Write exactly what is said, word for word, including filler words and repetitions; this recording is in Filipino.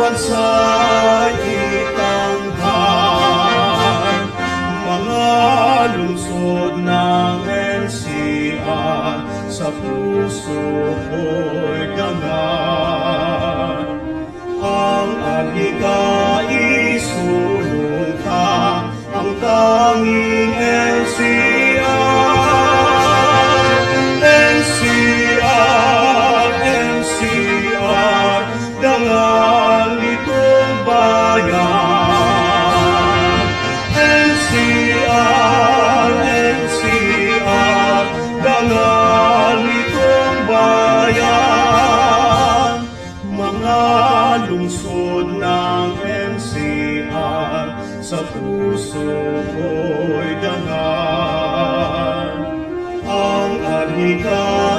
bansa'y itanghan, mga lungsod ng N C R sa puso ko'y dangan. Ang alika isulong ka, ang tanging N C R. N C R, N C R, dangan itong bayan. N C R, N C R, dangan itong bayan. Mga lungsod ng N C R sa puso ko'y dangan. Ang alika